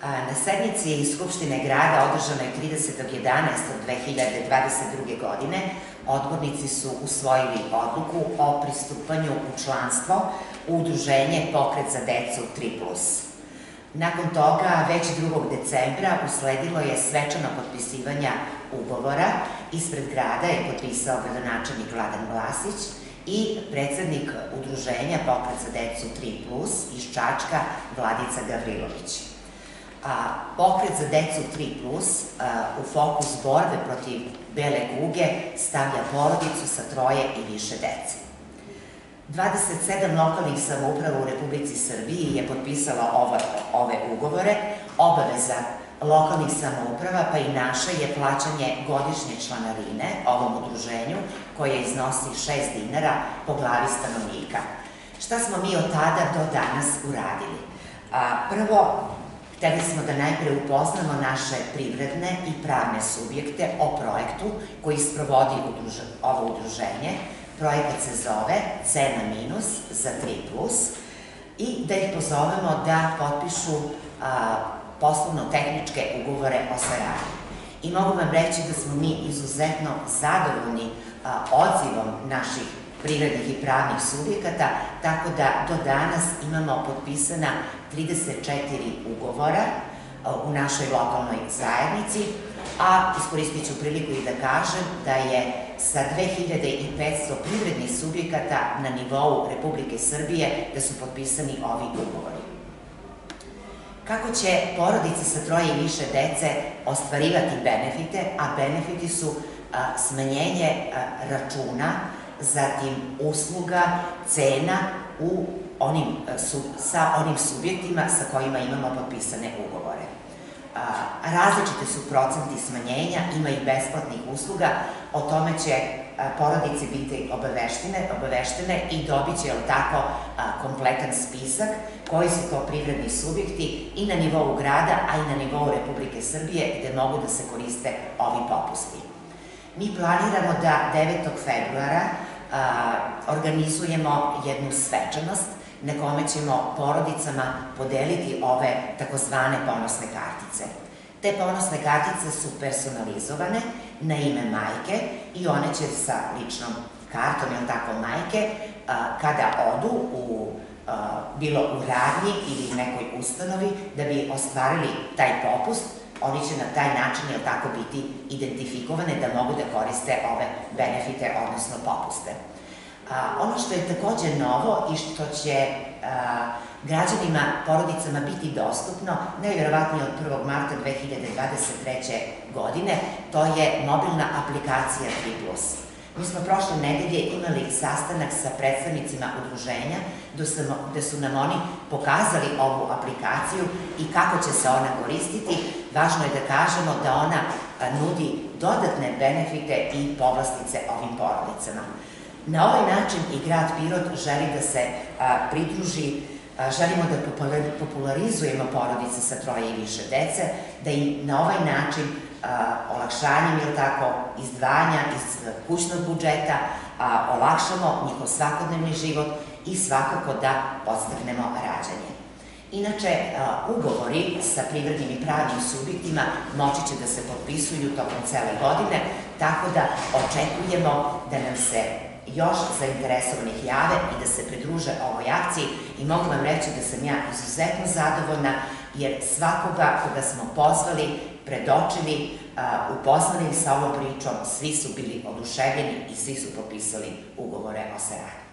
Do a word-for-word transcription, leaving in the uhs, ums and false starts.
Na sednici Skupštine grada održanoj tridesetog jedanaestog dve hiljade dvadeset druge. godine odbornici su usvojili odluku o pristupanju u članstvo u udruženje Pokret za decu tri plus. Nakon toga, već drugog decembra, usledilo je svečano potpisivanje ugovora. Ispred grada je potpisao gradonačelnik Vladan Vlasić i predsednik udruženja Pokret za decu tri plus iz Čačka Vladica Gavrilović. Pokret za decu tri plus u fokus borbe protiv bele kuge stavlja porodicu sa troje i više dece. dvadeset sedam lokalnih samouprava u Republici Srbiji je potpisala ove ugovore. Obaveza lokalnih samouprava, pa i naša, je plaćanje godišnje članarine ovom udruženju, koje iznosi šest dinara po glavi stanovnika. Šta smo mi od tada do danas uradili? Prvo, hteli smo da najpre upoznamo naše privredne i pravne subjekte o projektu koji sprovodi ovo udruženje. Projekat se zove Cena minus za tri plus i da ih pozovemo da potpišu poslovno-tehničke ugovore o saradnji. I mogu vam reći da smo mi izuzetno zadovoljni odzivom naših privrednih i pravnih subjekata, tako da do danas imamo potpisana trideset četiri ugovora u našoj lokalnoj zajednici, a iskoristit ću priliku i da kažem da je sa dve hiljade petsto privrednih subjekata na nivou Republike Srbije da su potpisani ovi ugovori. Kako će porodice sa troje i više dece ostvarivati benefite, a benefiti su smanjenje računa, zatim usluga, cena sa onim subjektima sa kojima imamo potpisane ugovore. Različite su procenti smanjenja, ima i besplatnih usluga, o tome će porodice biti obaveštene i dobit će tako kompletan spisak koji su to privredni subjekti i na nivou grada, a i na nivou Republike Srbije, gde mogu da se koriste ovi popusti. Mi planiramo da devetog februara organizujemo jednu svečanost na kome ćemo porodicama podeliti ove takozvane ponosne kartice. Te ponosne kartice su personalizovane na ime majke i one će sa ličnom kartom, ili tako, majke, kada odu bilo u radnji ili nekoj ustanovi da bi ostvarili taj popust, oni će na taj način, ili tako, biti identifikovane da mogu da koriste ove benefite, odnosno popuste. Ono što je takođe novo i što će građanima, porodicama biti dostupno, najverovatnije od prvog marta dve hiljade dvadeset treće. godine, to je mobilna aplikacija tri plus. Mi smo prošle nedelje imali sastanak sa predstavnicima udruženja, gde su nam oni pokazali ovu aplikaciju i kako će se ona koristiti. Važno je da kažemo da ona nudi dodatne benefite i povlastice ovim porodicama. Na ovaj način i grad Pirot želi da se pridruži, želimo da popularizujemo porodice sa troje i više dece, da im na ovaj način olakšanjem, ili tako, izdvajanja iz kućnog budžeta olakšamo njihov svakodnevni život i svakako da podstaknemo rađanje. Inače, ugovori sa privrednim i pravnim subjektima moći će da se potpisuju tokom cele godine, tako da očekujemo da nam se još zainteresovanih jave i da se pridruže ovoj akciji i mogu vam reći da sam ja izuzetno zadovoljna, jer svakoga koga smo pozvali, predočili, upoznali sa ovom pričom, svi su bili oduševljeni i svi su potpisali ugovore o saradnji.